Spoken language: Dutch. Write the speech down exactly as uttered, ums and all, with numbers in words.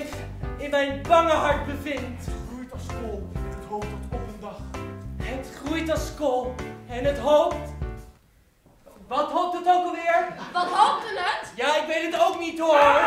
zich in mijn bange hart bevindt. Het groeit als kool met het hoofd dat op een dag. Het groeit als kool en het hoopt... Wat hoopt het ook alweer? Wat hoopte het? Ja, ik weet het ook niet hoor.